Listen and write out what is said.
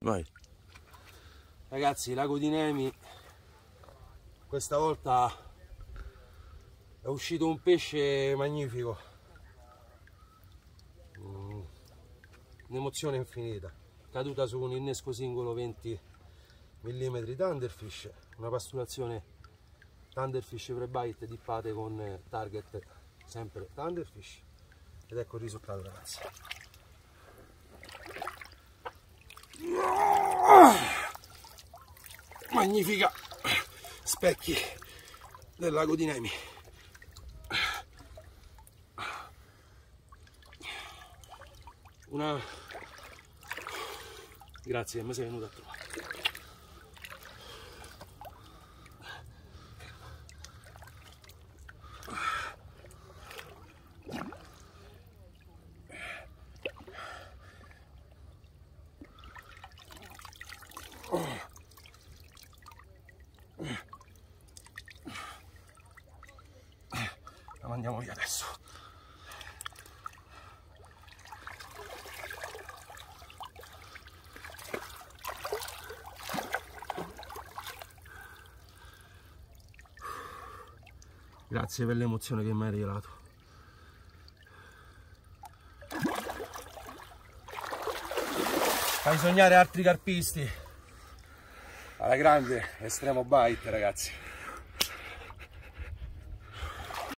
Vai. Ragazzi, Lago di Nemi, questa volta è uscito un pesce magnifico, un'emozione infinita, caduta su un innesco singolo 20 mm Thunderfish, una pasturazione Thunderfish pre-bite dippate con target sempre Thunderfish, ed ecco il risultato, ragazzi. Magnifica specchi del Lago di Nemi. Grazie che mi sei venuto a trovare. La mandiamo via adesso. Grazie per l'emozione che mi hai regalato. Fai sognare altri carpisti. Alla grande, Estremo Bite, ragazzi.